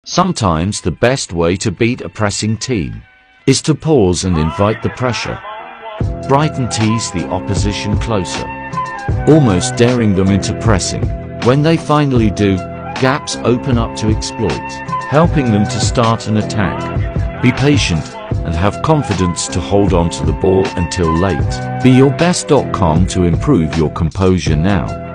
Sometimes the best way to beat a pressing team is to pause and invite the pressure. Brighton tease the opposition closer, almost daring them into pressing. When they finally do, gaps open up to exploit, helping them to start an attack. Be patient and have confidence to hold on to the ball until late. BeYourBest.com to improve your composure now.